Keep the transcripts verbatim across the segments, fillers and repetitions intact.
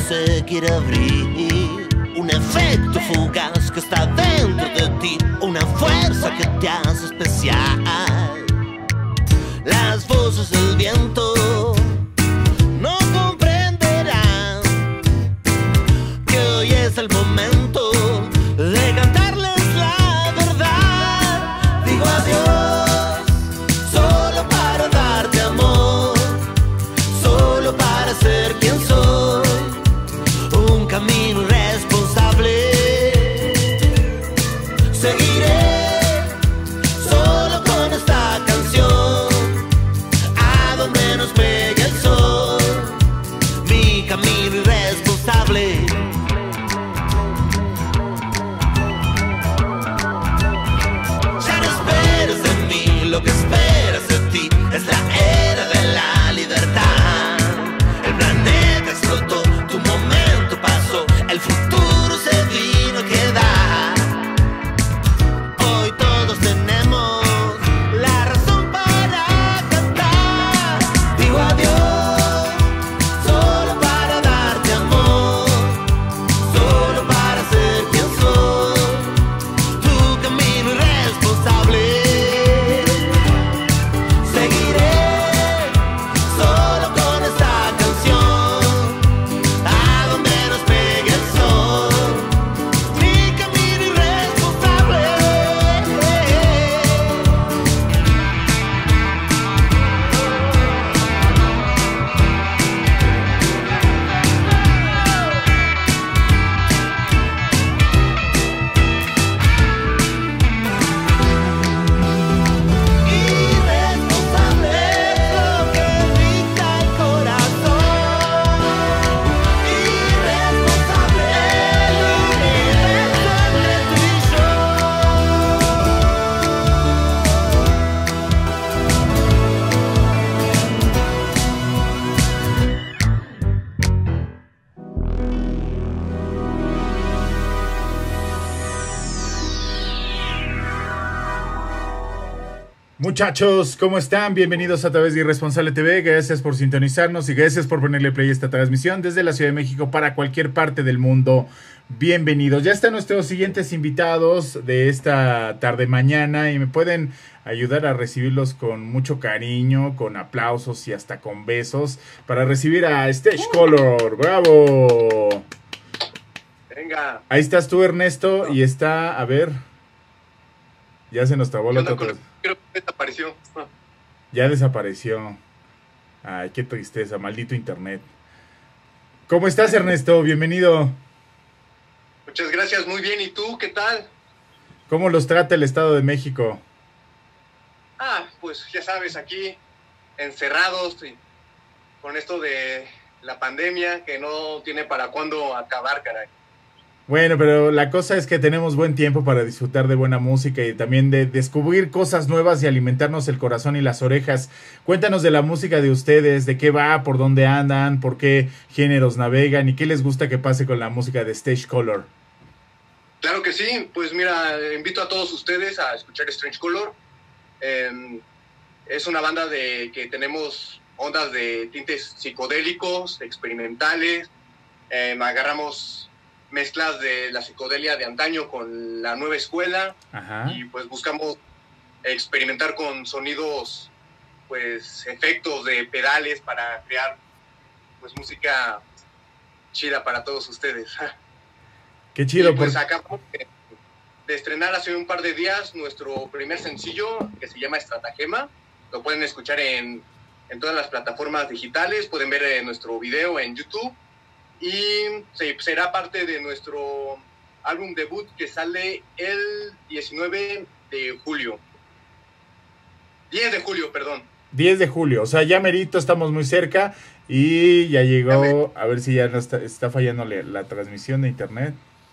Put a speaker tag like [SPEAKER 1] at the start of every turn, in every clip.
[SPEAKER 1] se quiere abrir. Un efecto fugaz que está dentro de ti, una fuerza que te hace especial. Las voces del viento no comprenderán que hoy es el momento de cantarles la verdad. Digo adiós solo para darte amor, solo para ser quien soy. Un camino irresponsable seguiré solo con esta canción, a donde nos pegue el sol. Mi camino irresponsable. Ya no esperes de mí lo que esperas de ti, es la era de la libertad. El planeta explotó, tu momento pasó, el futuro se vino a quedar. Hoy todos tenemos la razón para cantar. Digo adiós solo para darte amor, solo para ser quien soy. Tu camino irresponsable seguiré solo con esta canción, a donde nos pegue el sol. Mi camino irresponsable. Irresponsable es lo que dicta el corazón. Irresponsable el universo entre tú y yo.
[SPEAKER 2] Muchachos, ¿cómo están? Bienvenidos a través de Irresponsable T V. Gracias por sintonizarnos y gracias por ponerle play a esta transmisión desde la Ciudad de México para cualquier parte del mundo. Bienvenidos. Ya están nuestros siguientes invitados de esta tarde mañana y me pueden ayudar a recibirlos con mucho cariño, con aplausos y hasta con besos para recibir a Stage Color. ¡Bravo!
[SPEAKER 3] Venga.
[SPEAKER 2] Ahí estás tú, Ernesto, y está, a ver, ya se nos trabó la
[SPEAKER 3] ¿Qué onda
[SPEAKER 2] otra.
[SPEAKER 3] con- Creo que desapareció. Ah,
[SPEAKER 2] Ya desapareció. Ay, qué tristeza, maldito internet. ¿Cómo estás, Ernesto? Bienvenido.
[SPEAKER 3] Muchas gracias, muy bien. ¿Y tú qué tal?
[SPEAKER 2] ¿Cómo los trata el Estado de México?
[SPEAKER 3] Ah, pues ya sabes, aquí encerrados y con esto de la pandemia que no tiene para cuándo acabar, caray.
[SPEAKER 2] Bueno, pero la cosa es que tenemos buen tiempo para disfrutar de buena música y también de descubrir cosas nuevas y alimentarnos el corazón y las orejas. Cuéntanos de la música de ustedes, de qué va, por dónde andan, por qué géneros navegan y qué les gusta que pase con la música de Stage Color.
[SPEAKER 3] Claro que sí, pues mira, invito a todos ustedes a escuchar Strange Color. Eh, es una banda de que tenemos ondas de tintes psicodélicos, experimentales. Eh, agarramos mezclas de la psicodelia de antaño con la nueva escuela.
[SPEAKER 2] Ajá.
[SPEAKER 3] Y pues buscamos experimentar con sonidos, pues efectos de pedales para crear pues música chida para todos ustedes.
[SPEAKER 2] Qué chido.
[SPEAKER 3] Y pues
[SPEAKER 2] por-
[SPEAKER 3] acabamos de, de estrenar hace un par de días nuestro primer sencillo que se llama Estratagema. Lo pueden escuchar en, en todas las plataformas digitales, pueden ver eh, nuestro video en YouTube y se, será parte de nuestro álbum debut que sale el diecinueve de julio. diez de julio, perdón.
[SPEAKER 2] diez de julio, o sea, ya merito, estamos muy cerca y ya
[SPEAKER 3] Ya
[SPEAKER 2] llegó, a ver si ya no está, está fallando la, la transmisión de internet.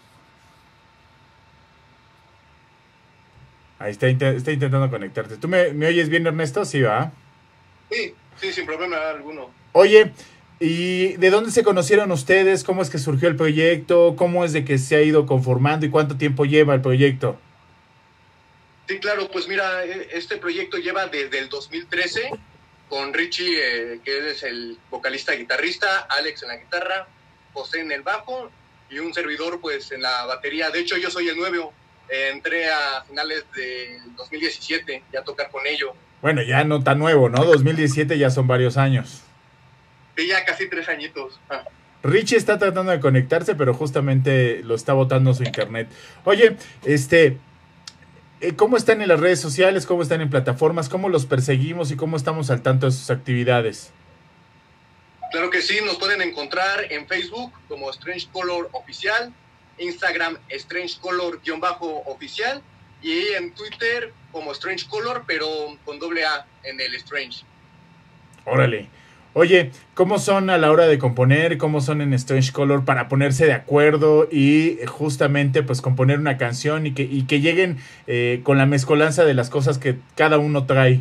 [SPEAKER 2] Ahí está, inte- está intentando conectarte. ¿Tú me, me oyes bien, Ernesto? Sí, va.
[SPEAKER 3] Sí, sí, sin problema alguno.
[SPEAKER 2] Oye, ¿y de dónde se conocieron ustedes? ¿Cómo es que surgió el proyecto? ¿Cómo es de que se ha ido conformando y cuánto tiempo lleva el proyecto?
[SPEAKER 3] Sí, claro, pues mira, este proyecto lleva desde el dos mil trece con Richie, eh, que es el vocalista guitarrista, Alex en la guitarra, José en el bajo y un servidor pues en la batería. De hecho yo soy el nuevo, eh, entré a finales de dos mil diecisiete ya a tocar con ellos.
[SPEAKER 2] Bueno, ya no tan nuevo, ¿no? dos mil diecisiete ya son varios años.
[SPEAKER 3] Sí, ya casi tres añitos. Ah.
[SPEAKER 2] Richie está tratando de conectarse, pero justamente lo está botando su internet. Oye, este, ¿cómo están en las redes sociales? ¿Cómo están en plataformas? ¿Cómo los perseguimos y cómo estamos al tanto de sus actividades?
[SPEAKER 3] Claro que sí, nos pueden encontrar en Facebook como Strange Color Oficial, Instagram Strange Color-oficial y en Twitter como Strange Color, pero con doble A en el Strange.
[SPEAKER 2] Órale. Oye, ¿cómo son a la hora de componer? ¿Cómo son en Strange Color para ponerse de acuerdo y justamente pues componer una canción y que, y que lleguen eh, con la mezcolanza de las cosas que cada uno trae?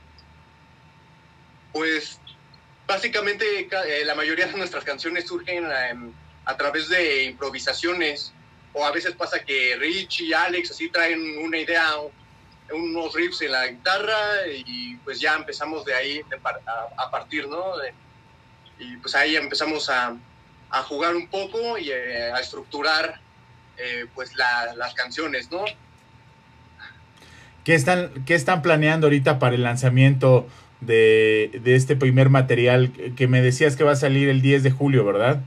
[SPEAKER 3] Pues básicamente eh, la mayoría de nuestras canciones surgen eh, a través de improvisaciones, o a veces pasa que Rich y Alex así traen una idea, unos riffs en la guitarra y pues ya empezamos de ahí de par a, a partir, ¿no? De, y pues ahí empezamos a, a jugar un poco y eh, a estructurar eh, pues la, las canciones, ¿no?
[SPEAKER 2] ¿Qué están, qué están planeando ahorita para el lanzamiento de, de este primer material que me decías que va a salir el diez de julio, ¿verdad?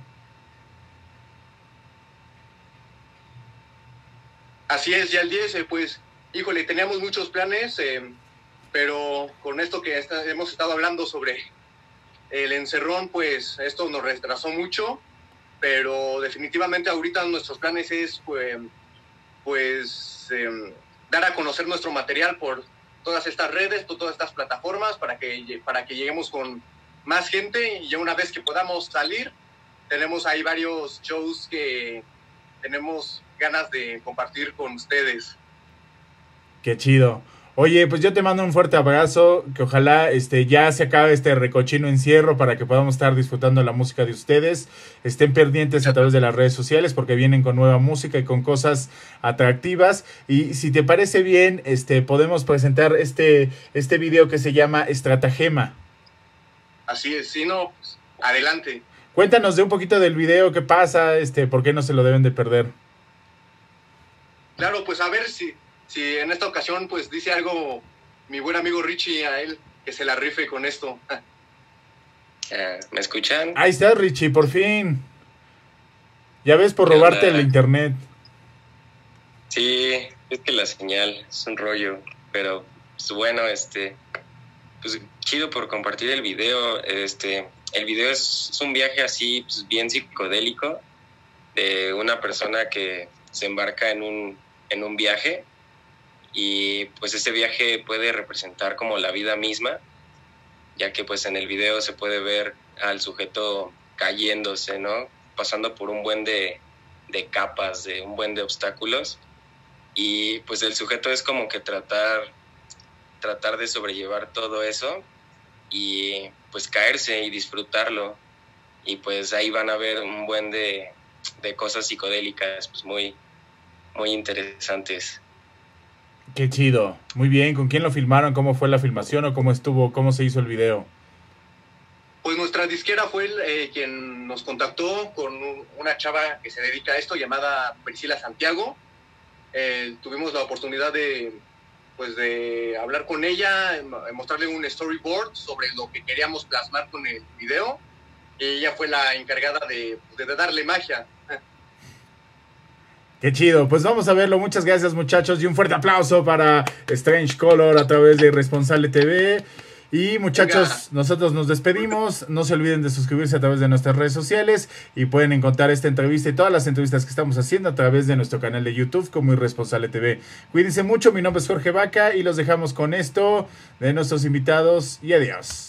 [SPEAKER 3] Así es, ya el diez, eh, pues, híjole, teníamos muchos planes, eh, pero con esto que está, hemos estado hablando sobre el encerrón, pues, esto nos retrasó mucho, pero definitivamente ahorita nuestros planes es, pues, pues eh, dar a conocer nuestro material por todas estas redes, por todas estas plataformas, para que, para que lleguemos con más gente, y ya una vez que podamos salir, tenemos ahí varios shows que tenemos ganas de compartir con ustedes.
[SPEAKER 2] Qué chido. Oye, pues yo te mando un fuerte abrazo, que ojalá este ya se acabe este recochino encierro para que podamos estar disfrutando la música de ustedes. Estén pendientes a través de las redes sociales porque vienen con nueva música y con cosas atractivas. Y si te parece bien, este podemos presentar este, este video que se llama Estratagema.
[SPEAKER 3] Así es, si no, pues, adelante.
[SPEAKER 2] Cuéntanos de un poquito del video, qué pasa, este, por qué no se lo deben de perder.
[SPEAKER 3] Claro, pues a ver si, si en esta ocasión pues dice algo mi buen amigo Richie, a él que se la rife con esto.
[SPEAKER 4] Uh, ¿Me escuchan?
[SPEAKER 2] Ahí está Richie, por fin. Ya ves, por robarte el internet.
[SPEAKER 4] Sí, es que la señal es un rollo, pero pues bueno, este, pues chido por compartir el video. Este, el video es, es un viaje así, pues bien psicodélico de una persona que se embarca en un en un viaje y pues ese viaje puede representar como la vida misma, ya que pues en el video se puede ver al sujeto cayéndose, ¿no? Pasando por un buen de, de capas, de un buen de obstáculos, y pues el sujeto es como que tratar, tratar de sobrellevar todo eso y pues caerse y disfrutarlo, y pues ahí van a ver un buen de, de cosas psicodélicas pues muy muy interesantes.
[SPEAKER 2] Qué chido, muy bien. ¿Con quién lo filmaron? ¿Cómo fue la filmación o cómo estuvo, cómo se hizo el video?
[SPEAKER 3] Pues nuestra disquera fue el, eh, quien nos contactó con un, una chava que se dedica a esto llamada Priscila Santiago. Eh, tuvimos la oportunidad de, pues de hablar con ella, mostrarle un storyboard sobre lo que queríamos plasmar con el video, y ella fue la encargada de, de, de darle magia.
[SPEAKER 2] Qué chido, pues vamos a verlo. Muchas gracias, muchachos, y un fuerte aplauso para Strange Color a través de Irresponsable T V. Y muchachos, Venga. nosotros nos despedimos. No se olviden de suscribirse a través de nuestras redes sociales y pueden encontrar esta entrevista y todas las entrevistas que estamos haciendo a través de nuestro canal de YouTube como Irresponsable T V. Cuídense mucho, mi nombre es Jorge Vaca y los dejamos con esto de nuestros invitados y adiós.